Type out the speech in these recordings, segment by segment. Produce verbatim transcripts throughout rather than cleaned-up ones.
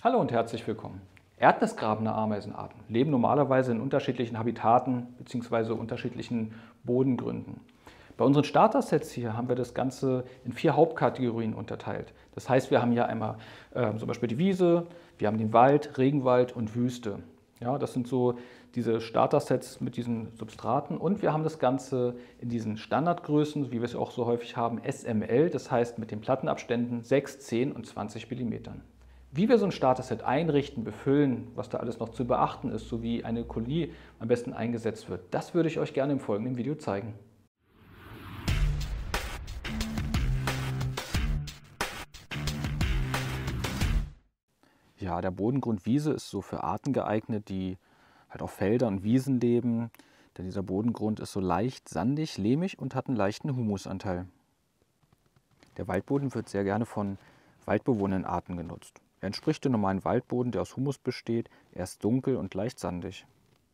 Hallo und herzlich willkommen. Erdnussgrabene Ameisenarten leben normalerweise in unterschiedlichen Habitaten bzw. unterschiedlichen Bodengründen. Bei unseren Starter-Sets hier haben wir das Ganze in vier Hauptkategorien unterteilt. Das heißt, wir haben hier einmal äh, zum Beispiel die Wiese, wir haben den Wald, Regenwald und Wüste. Ja, das sind so diese Starter-Sets mit diesen Substraten und wir haben das Ganze in diesen Standardgrößen, wie wir es auch so häufig haben, S M L, das heißt mit den Plattenabständen sechs, zehn und zwanzig Millimeter. Wie wir so ein Starter-Set einrichten, befüllen, was da alles noch zu beachten ist, sowie eine Kolonie am besten eingesetzt wird, das würde ich euch gerne im folgenden Video zeigen. Ja, der Bodengrund Wiese ist so für Arten geeignet, die halt auf Feldern und Wiesen leben, denn dieser Bodengrund ist so leicht sandig, lehmig und hat einen leichten Humusanteil. Der Waldboden wird sehr gerne von waldbewohnenden Arten genutzt. Er entspricht dem normalen Waldboden, der aus Humus besteht. Er ist dunkel und leicht sandig.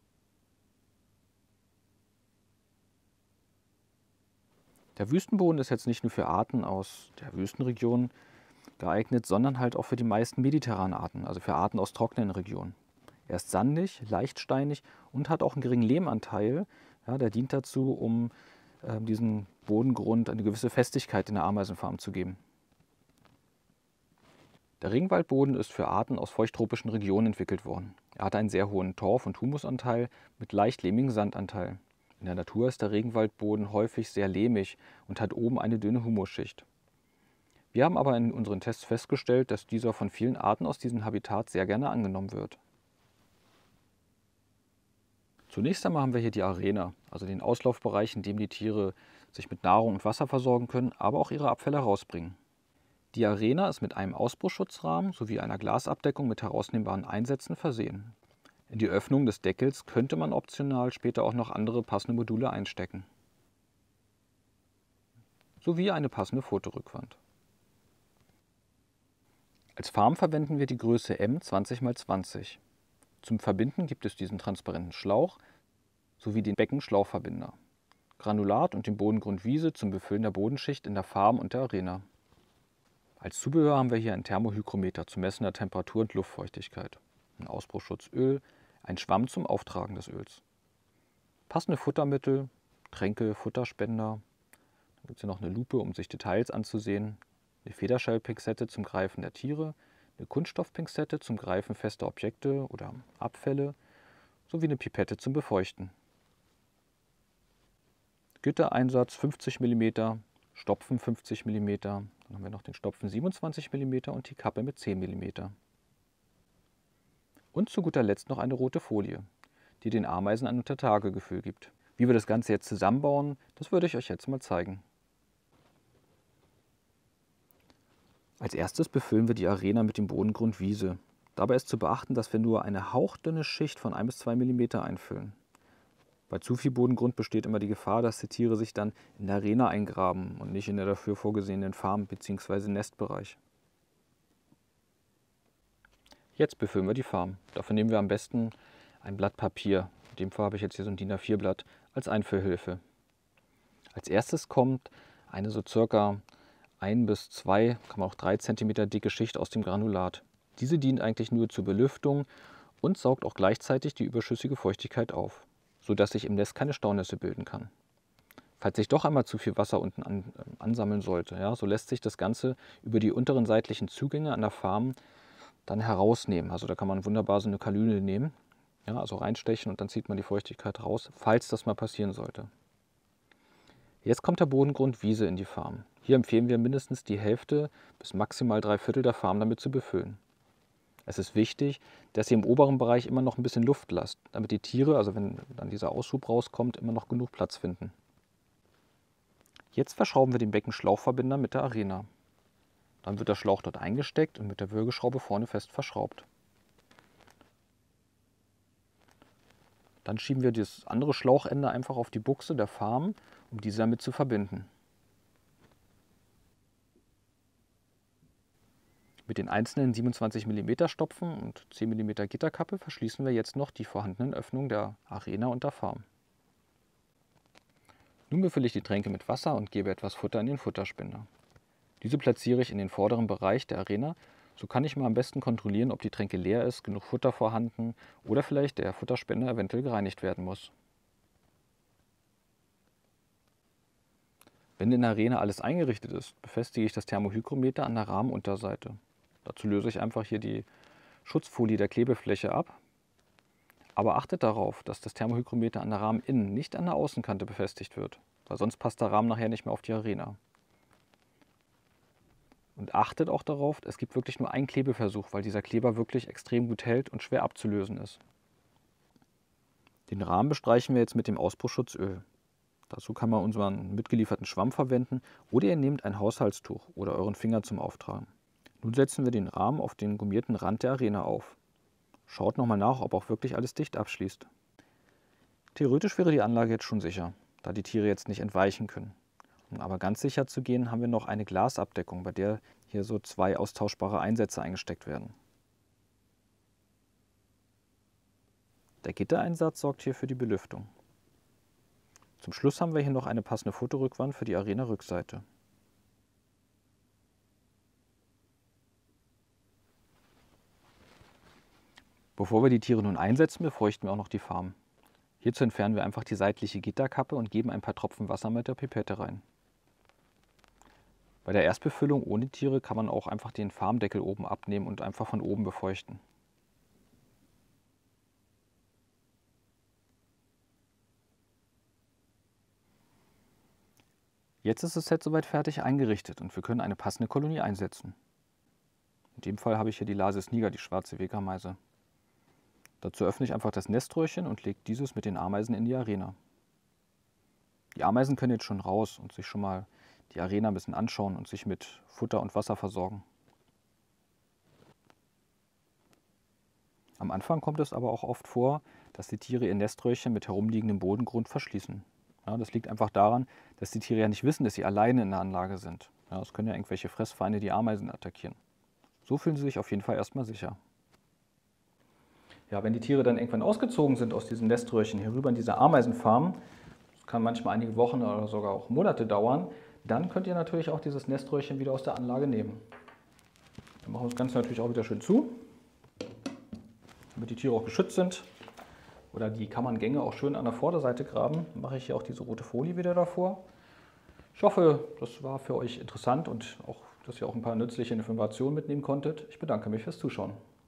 Der Wüstenboden ist jetzt nicht nur für Arten aus der Wüstenregion geeignet, sondern halt auch für die meisten mediterranen Arten, also für Arten aus trockenen Regionen. Er ist sandig, leicht steinig und hat auch einen geringen Lehmanteil. Ja, der dient dazu, um äh, diesem Bodengrund eine gewisse Festigkeit in der Ameisenfarm zu geben. Der Regenwaldboden ist für Arten aus feuchttropischen Regionen entwickelt worden. Er hat einen sehr hohen Torf- und Humusanteil mit leicht lehmigem Sandanteil. In der Natur ist der Regenwaldboden häufig sehr lehmig und hat oben eine dünne Humusschicht. Wir haben aber in unseren Tests festgestellt, dass dieser von vielen Arten aus diesem Habitat sehr gerne angenommen wird. Zunächst einmal haben wir hier die Arena, also den Auslaufbereich, in dem die Tiere sich mit Nahrung und Wasser versorgen können, aber auch ihre Abfälle herausbringen. Die Arena ist mit einem Ausbruchsschutzrahmen sowie einer Glasabdeckung mit herausnehmbaren Einsätzen versehen. In die Öffnung des Deckels könnte man optional später auch noch andere passende Module einstecken. Sowie eine passende Fotorückwand. Als Farm verwenden wir die Größe M zwanzig mal zwanzig. Zum Verbinden gibt es diesen transparenten Schlauch sowie den Beckenschlauchverbinder, Granulat und den Bodengrund Wiese zum Befüllen der Bodenschicht in der Farm und der Arena. Als Zubehör haben wir hier ein Thermohygrometer zum Messen der Temperatur und Luftfeuchtigkeit, ein Ausbruchsschutzöl, ein Schwamm zum Auftragen des Öls, passende Futtermittel, Tränke, Futterspender, dann gibt es hier noch eine Lupe, um sich Details anzusehen, eine Federschallpinzette zum Greifen der Tiere, eine Kunststoffpinzette zum Greifen fester Objekte oder Abfälle sowie eine Pipette zum Befeuchten. Gittereinsatz fünfzig Millimeter, Stopfen fünfzig Millimeter, dann haben wir noch den Stopfen siebenundzwanzig Millimeter und die Kappe mit zehn Millimeter. Und zu guter Letzt noch eine rote Folie, die den Ameisen ein Untertagegefühl gibt. Wie wir das Ganze jetzt zusammenbauen, das würde ich euch jetzt mal zeigen. Als erstes befüllen wir die Arena mit dem Bodengrund Wiese. Dabei ist zu beachten, dass wir nur eine hauchdünne Schicht von ein bis zwei Millimeter einfüllen. Bei zu viel Bodengrund besteht immer die Gefahr, dass die Tiere sich dann in der Arena eingraben und nicht in der dafür vorgesehenen Farm- bzw. Nestbereich. Jetzt befüllen wir die Farm. Dafür nehmen wir am besten ein Blatt Papier. In dem Fall habe ich jetzt hier so ein DIN A vier Blatt als Einfüllhilfe. Als erstes kommt eine so circa ein bis zwei, kann man auch drei Zentimeter dicke Schicht aus dem Granulat. Diese dient eigentlich nur zur Belüftung und saugt auch gleichzeitig die überschüssige Feuchtigkeit auf, sodass sich im Nest keine Staunässe bilden kann. Falls sich doch einmal zu viel Wasser unten an, äh, ansammeln sollte, ja, so lässt sich das Ganze über die unteren seitlichen Zugänge an der Farm dann herausnehmen. Also da kann man wunderbar so eine Kanüle nehmen, ja, also reinstechen und dann zieht man die Feuchtigkeit raus, falls das mal passieren sollte. Jetzt kommt der Bodengrund Wiese in die Farm. Hier empfehlen wir mindestens die Hälfte bis maximal drei Viertel der Farm damit zu befüllen. Es ist wichtig, dass ihr im oberen Bereich immer noch ein bisschen Luft lasst, damit die Tiere, also wenn dann dieser Ausschub rauskommt, immer noch genug Platz finden. Jetzt verschrauben wir den Beckenschlauchverbinder mit der Arena. Dann wird der Schlauch dort eingesteckt und mit der Würgeschraube vorne fest verschraubt. Dann schieben wir das andere Schlauchende einfach auf die Buchse der Farm, um diese damit zu verbinden. Mit den einzelnen siebenundzwanzig Millimeter Stopfen und zehn Millimeter Gitterkappe verschließen wir jetzt noch die vorhandenen Öffnungen der Arena und der Farm. Nun befülle ich die Tränke mit Wasser und gebe etwas Futter in den Futterspender. Diese platziere ich in den vorderen Bereich der Arena, So kann ich mal am besten kontrollieren, ob die Tränke leer ist, genug Futter vorhanden oder vielleicht der Futterspender eventuell gereinigt werden muss. Wenn in der Arena alles eingerichtet ist, befestige ich das Thermohygrometer an der Rahmenunterseite. Dazu löse ich einfach hier die Schutzfolie der Klebefläche ab. Aber achtet darauf, dass das Thermohygrometer an der Rahmeninnen, nicht an der Außenkante befestigt wird, weil sonst passt der Rahmen nachher nicht mehr auf die Arena. Und achtet auch darauf, es gibt wirklich nur einen Klebeversuch, weil dieser Kleber wirklich extrem gut hält und schwer abzulösen ist. Den Rahmen bestreichen wir jetzt mit dem Ausbruchsschutzöl. Dazu kann man unseren mitgelieferten Schwamm verwenden oder ihr nehmt ein Haushaltstuch oder euren Finger zum Auftragen. Nun setzen wir den Rahmen auf den gummierten Rand der Arena auf. Schaut nochmal nach, ob auch wirklich alles dicht abschließt. Theoretisch wäre die Anlage jetzt schon sicher, da die Tiere jetzt nicht entweichen können. Um aber ganz sicher zu gehen, haben wir noch eine Glasabdeckung, bei der hier so zwei austauschbare Einsätze eingesteckt werden. Der Gittereinsatz sorgt hier für die Belüftung. Zum Schluss haben wir hier noch eine passende Fotorückwand für die Arena-Rückseite. Bevor wir die Tiere nun einsetzen, befeuchten wir auch noch die Farm. Hierzu entfernen wir einfach die seitliche Gitterkappe und geben ein paar Tropfen Wasser mit der Pipette rein. Bei der Erstbefüllung ohne Tiere kann man auch einfach den Farmdeckel oben abnehmen und einfach von oben befeuchten. Jetzt ist das Set soweit fertig eingerichtet und wir können eine passende Kolonie einsetzen. In dem Fall habe ich hier die Lasis niger, die schwarze Wegerameise. Dazu öffne ich einfach das Neströhrchen und lege dieses mit den Ameisen in die Arena. Die Ameisen können jetzt schon raus und sich schon mal die Arena ein bisschen anschauen und sich mit Futter und Wasser versorgen. Am Anfang kommt es aber auch oft vor, dass die Tiere ihr Neströhrchen mit herumliegendem Bodengrund verschließen. Ja, das liegt einfach daran, dass die Tiere ja nicht wissen, dass sie alleine in der Anlage sind. Ja, es können ja irgendwelche Fressfeinde die Ameisen attackieren. So fühlen sie sich auf jeden Fall erstmal sicher. Ja, wenn die Tiere dann irgendwann ausgezogen sind aus diesen Neströhrchen hier rüber in diese Ameisenfarm, das kann manchmal einige Wochen oder sogar auch Monate dauern, dann könnt ihr natürlich auch dieses Neströhrchen wieder aus der Anlage nehmen. Dann machen wir das Ganze natürlich auch wieder schön zu, damit die Tiere auch geschützt sind. Oder die Kammerngänge auch schön an der Vorderseite graben. Dann mache ich hier auch diese rote Folie wieder davor. Ich hoffe, das war für euch interessant und auch, dass ihr auch ein paar nützliche Informationen mitnehmen konntet. Ich bedanke mich fürs Zuschauen.